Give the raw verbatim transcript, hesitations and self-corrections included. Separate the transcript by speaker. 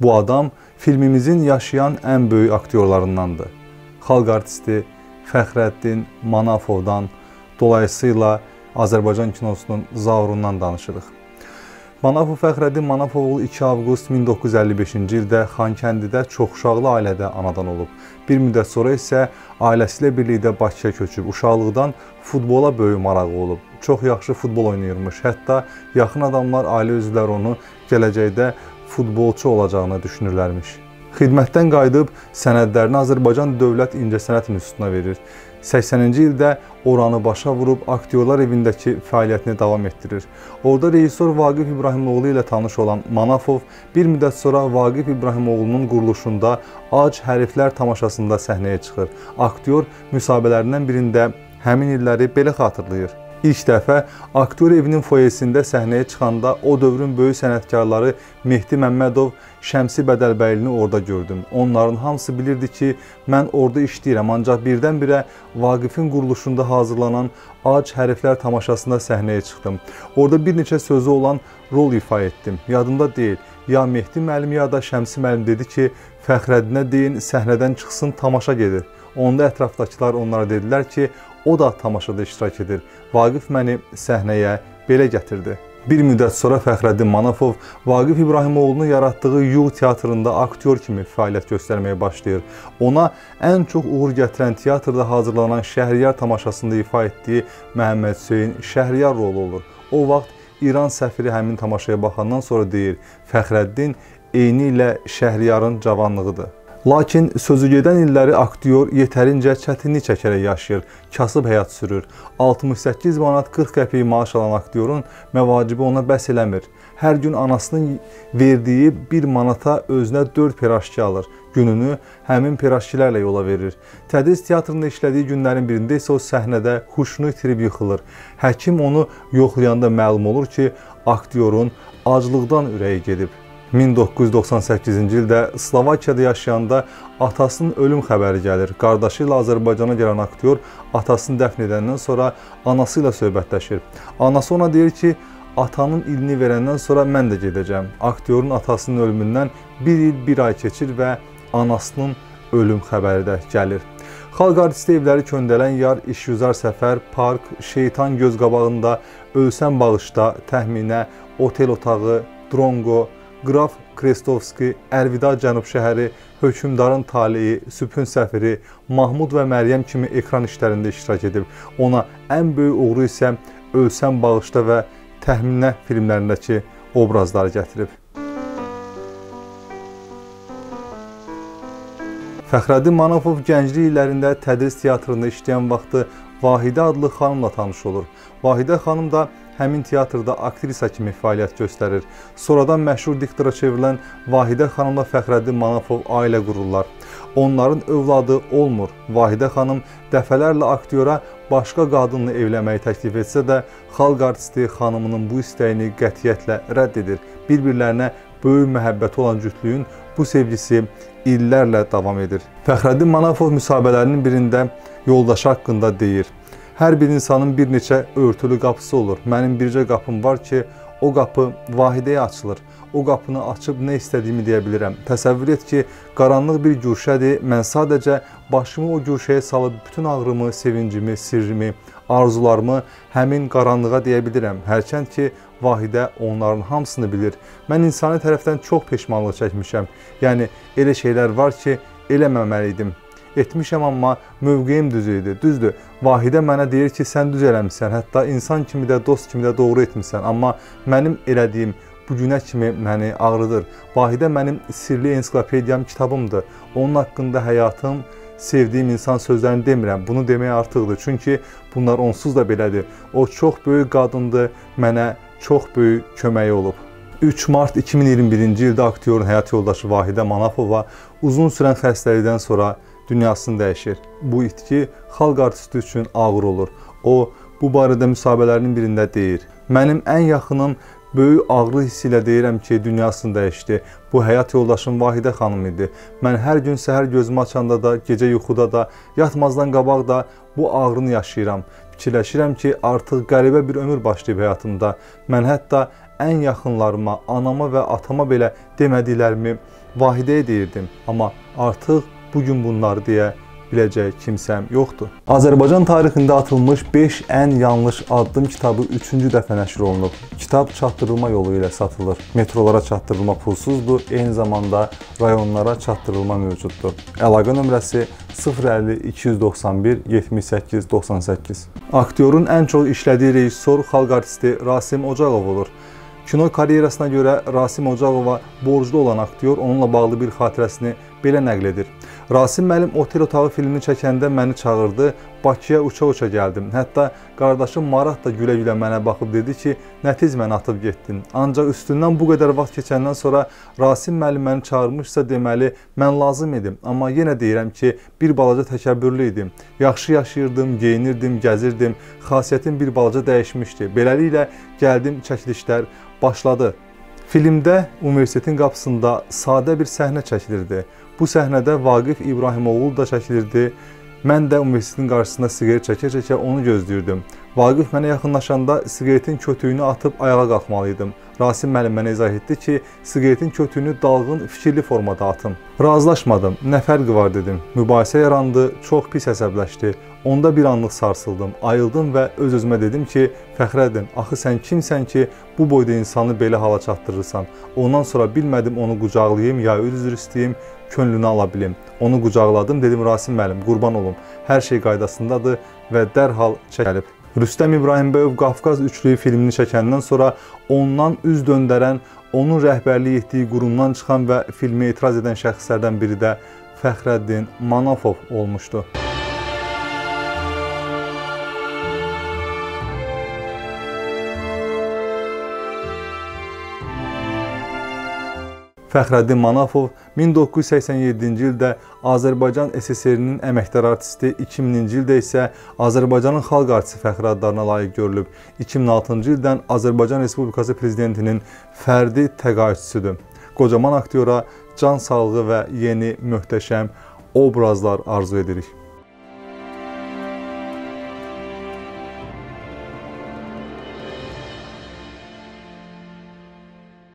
Speaker 1: Bu adam filmimizin yaşayan ən böyük aktyorlarındandır. Xalq artisti Fəxrəddin Manafovdan, dolayısıyla Azərbaycan kinosunun zaurundan danışırıq. Manafov Fəxrəddin Manafov oğlu iki avqust min doqquz yüz əlli beşinci ildə Xankəndidə çoxuşaqlı ailədə anadan olub. Bir müddət sonra isə ailəsi ilə birlikdə Bakıya köçüb. Uşaqlıqdan futbola böyük marağı olub. Çox yaxşı futbol oynayırmış. Hətta yaxın adamlar, ailə üzvləri onu gələcəkdə futbolçu olacağını düşünürlərmiş. Xidmətdən qayıdıb sənədlərini Azərbaycan Dövlət İncəsənət İnstitutuna verir. səksəninci ildə oranı başa vurub aktyorlar evindəki fəaliyyətini davam etdirir. Orada rejissor Vaqif İbrahimoğlu ilə tanış olan Manafov bir müddət sonra Vaqif İbrahimoğlu'nun quruluşunda Ac Hərflər tamaşasında səhnəyə çıxır. Aktyor müsahibələrindən birində həmin illəri belə xatırlayır. İlk dəfə aktyor evinin foyesində səhnəyə çıxanda o dövrün böyük sənətkarları Mehdi Məmmədov, Şəmsi Bədəlbəylini orada gördüm. Onların hamısı bilirdi ki, mən orada işləyirəm, ancaq birdən-birə Vaqifin quruluşunda hazırlanan Ac Hərflər tamaşasında səhnəyə çıxdım. Orada bir neçə sözü olan rol ifa etdim. Yadımda deyil, ya Mehdi müəllim ya da Şəmsi müəllim dedi ki, Fəxrəddinə deyin, səhnədən çıxsın, tamaşa gedir. Onda ətrafdakılar onlara dedilər ki, o da tamaşada iştirak edir. Vaqif məni səhnəyə belə gətirdi. Bir müddət sonra Fəxrəddin Manafov Vaqif İbrahimoğlu'nun yaratdığı Yuğ teatrında aktyor kimi fəaliyyət göstərməyə başlayır. Ona ən çox uğur gətirən teatrda hazırlanan Şəhriyar tamaşasında ifa etdiyi Məhəmməd Hüseyn Şəhriyar rolu olur. O vaxt İran səfiri həmin tamaşaya baxandan sonra deyir, Fəxrəddin eyni ilə Şəhriyarın cavanlığıdır. Lakin sözü gedən illəri aktyor yetərincə çətinlik çəkərək yaşayır, kasıb həyat sürür. altmış səkkiz manat qırx qəpik maaş alan aktyorun məvacibi ona bəs eləmir. Hər gün anasının verdiyi bir manata özünə dörd piraşki alır. Gününü həmin piraşkilərlə yola verir. Tədris teatrında işlədiyi günlərin birində isə o səhnədə huşunu itirib yıxılır. Həkim onu yoxlayanda məlum olur ki, aktyorun aclıqdan ürəyi gedib. min doqquz yüz doxsan səkkizinci ildə Slovakiyada yaşayanda atasının ölüm xəbəri gəlir. Qardaşı ilə Azərbaycana gələn aktyor atasını dəfn edəndən sonra anası ilə söhbətləşir. Anası ona deyir ki, atanın ilini verəndən sonra mən də gedəcəm. Aktyorun atasının ölümündən bir il bir ay keçir və anasının ölüm xəbəri də gəlir. Xalq artisti evləri köndələn yar, işgüzar səfər, park, şeytan göz qabağında, ölsən bağışda, təxminə, otel otağı, drongo, Qraf Krestovski, Əlvida Cənub şəhəri, Hökümdarın taleyi, Sübhün səfiri, Mahmud və Məryəm kimi ekran işlərində iştirak edib. Ona ən böyük uğuru isə Ölsən bağışda və Təxminə filmlərindəki obrazları gətirib. Fəxrəddin Manafov gənclik illərində Tədris teatrında işləyən vaxtı Vahidə adlı xanımla tanış olur. Vahidə xanım da həmin teatrda aktrisa kimi fəaliyyət göstərir. Sonradan məşhur diktora çevrilən Vahidə xanımla Fəxrəddin Manafov ailə qururlar. Onların övladı olmur. Vahidə xanım dəfələrlə aktyora başqa qadınla evlənməyi təklif etsə də, xalq artisti xanımının bu istəyini qətiyyətlə rədd edir. Bir-birlərinə böyük məhəbbəti olan cütlüyün bu sevgisi illərlə davam edir. Fəxrəddin Manafov müsahibələrinin birində yoldaşı haqqında deyir, hər bir insanın bir neçə örtülü qapısı olur. Mənim bircə qapım var ki, o qapı Vahidəyə açılır. O qapını açıb nə istədiyimi deyə bilirəm. Təsəvvür et ki, qaranlıq bir güşədir. Mən sadəcə başımı o güşəyə salıb bütün ağrımı, sevincimi, sirrimi, arzularımı həmin qaranlığa deyə bilirəm. Hərçənd ki, Vahidə onların hamısını bilir. Mən insani tərəfdən çox peşmanlıq çəkmişəm. Yəni, elə şeylər var ki, eləməməliydim. Etmişəm, amma mövqeyim düz idi. Düzdür, Vahidə mənə deyir ki, sən düz eləmişsən, hətta insan kimi də, dost kimi də doğru etmişsən. Amma mənim elədiyim bu günə kimi məni ağrıdır. Vahidə mənim sirli ensiklopediyam, kitabımdır. Onun haqqında həyatım, sevdiyim insan sözlərini demirəm. Bunu deməyə artıqdır. Çünki bunlar onsuz da belədir. O çox böyük qadındır, mənə çox böyük köməyi olub. üç mart iki min iyirmi birinci ildə aktyorun həyat yoldaşı Vahidə Manafova uzun sürən xəstəlikdən sonra dünyasını dəyişir. Bu itki xalq artisti üçün ağır olur. O, bu barədə müsahibələrinin birində deyir. Mənim ən yaxınım böyük ağrı hissi ilə deyirəm ki, dünyasını dəyişdi. Bu həyat yoldaşım Vahidə xanım idi. Mən hər gün səhər gözümü açanda da, gecə yuxuda da, yatmazdan qabaq da bu ağrını yaşayıram. Fikirləşirəm ki, artıq qəribə bir ömür başlayıb həyatımda. Mən hətta ən yaxınlarıma, anama və atama belə demədiklərimi Vahide'yə deyirdim, amma artıq bugün bunları deyə biləcək kimsəm yoxdur. Azərbaycan tarixində atılmış beş ən yanlış addım kitabı üçüncü dəfə nəşr olunub. Kitab çatdırılma yolu ilə satılır. Metrolara çatdırılma pulsuzdur, eyni zamanda rayonlara çatdırılma mövcuddur. Əlaqə nömrəsi sıfır əlli iki yüz doxsan bir yetmiş səkkiz doxsan səkkiz. Aktyorun ən çox işlədiyi rejissor xalq artisti Rasim Ocaqov olur. Kino karyerasına görə Rasim Ocaqova borclu olan aktyor onunla bağlı bir xatirəsini belə nəql edir. Rasim müəllim Otel otağı filmini çəkəndə məni çağırdı, Bakıya uça-uça gəldim. Hətta qardaşım Maraq da gülə-gülə mənə baxıb dedi ki, nə tez məni atıb getdin. Ancaq üstündən bu qədər vaxt keçəndən sonra Rasim müəllim məni çağırmışsa deməli mən lazım idim. Amma yenə deyirəm ki, bir balaca təkəbbürlü idim. Yaxşı yaşayırdım, geyinirdim, gəzirdim. Xasiyyətim bir balaca dəyişmişdi. Beləliklə gəldim, çəkilişlər başladı. Filmdə universitetin qapısında sadə bir səhnə çəkilirdi. Bu səhnədə Vaqif İbrahimoğlu da çəkilirdi. Mən də universitetin qarşısında siqaret çəkə-çəkə onu gözləyirdim. Vaqif mənə yaxınlaşanda siqaretin kötüyünü atıb ayağa qalxmalıydım. Rasim müəllim mənə izah etdi ki, siqaretin kötüyünü dalğın, fikirli formada atım. Razılaşmadım, nə fərqi var dedim. Mübahisə yarandı, çox pis əsəbləşdi. Onda bir anlıq sarsıldım, ayıldım və öz-özümə dedim ki, Fəxrəddin, axı sən kimsən ki, bu boyda insanı belə hala çatdırırsan? Ondan sonra bilmədim onu qucaqlayım, ya üzr istəyim, könlünü ala bilim. Onu qucaqladım, dedim Rasim müəllim, qurban olum. Hər şey qaydasındadır və dərhal çəkilib. Rüstəm İbrahimbəyov Qafqaz üçlüyü filmini çəkəndən sonra ondan üz döndərən, onun rəhbərlik etdiyi qurumdan çıxan və filmə etiraz edən şəxslərdən biri də Fəxrəddin Manafov olmuşdu. Fəxrəddin Manafov min doqquz yüz səksən yeddinci ildə Azərbaycan S S R-nin əməkdar artisti, iki minci ildə isə Azərbaycanın xalq artisti fəxri adlarına layiq görülüb. iki min altıncı ildən Azərbaycan Respublikası Prezidentinin fərdi təqaüdçüsüdür. Qocaman aktyora can sağlığı və yeni möhtəşəm obrazlar arzu edirik.